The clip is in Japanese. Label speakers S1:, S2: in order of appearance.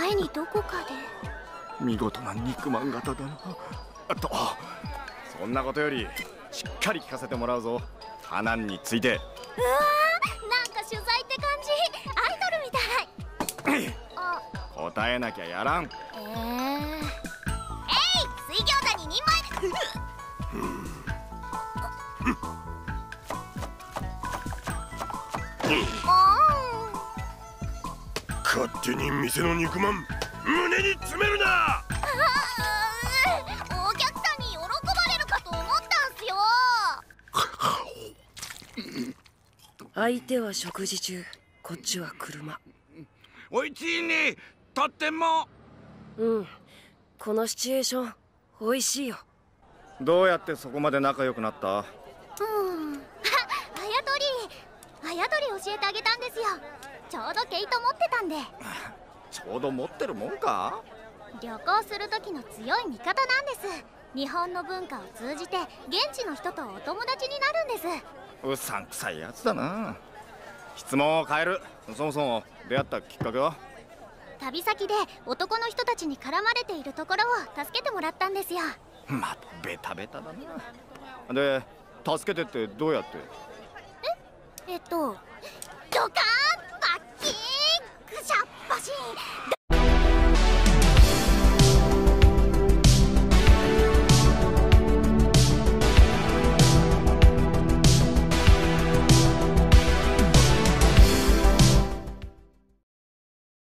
S1: 前にどこかで。
S2: 見事な肉まん型だな。そんなことよりしっかり聞かせてもらうぞ、ハナンについて。
S1: うわー、なんか取材って感じ。アイドルみたい。あ、
S2: 答えなきゃやらん。
S1: 水餃子に2枚。
S3: 勝手に店の肉まん胸に詰めるな。
S1: お客さんに喜ばれるかと思ったんすよ。
S4: 相手は食事中、こっちは車。
S5: おいちいにとっても。
S4: このシチュエーション美味しいよ。
S2: どうやってそこまで仲良くなった？
S1: あやとり教えてあげたんですよ。ちょうど毛糸持ってたんで。
S2: ちょうど持ってるもんか？
S1: 旅行する時の強い味方なんです。日本の文化を通じて現地の人とお友達になるんです。
S2: うさんくさいやつだな。質問を変える。そもそも出会ったきっかけは？
S1: 旅先で男の人たちに絡まれているところを助けてもらったんですよ。
S2: またベタベタだな。で、助けてってどうやって？
S1: ドカーンバッキーンクシャッパシーン。